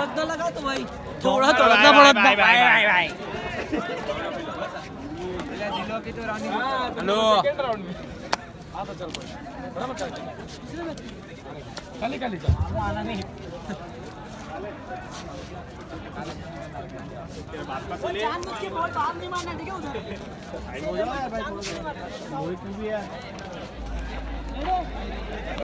न लगा तो भाई थोड़ा थोड़ा बड़ा भाई भाई भाई हेलो हां तो चल बराबर खाली खाली चल आना नहीं जान मुझ के बोल बात नहीं मानना ठीक है उधर टाइम हो जाए भाई मोहित भी है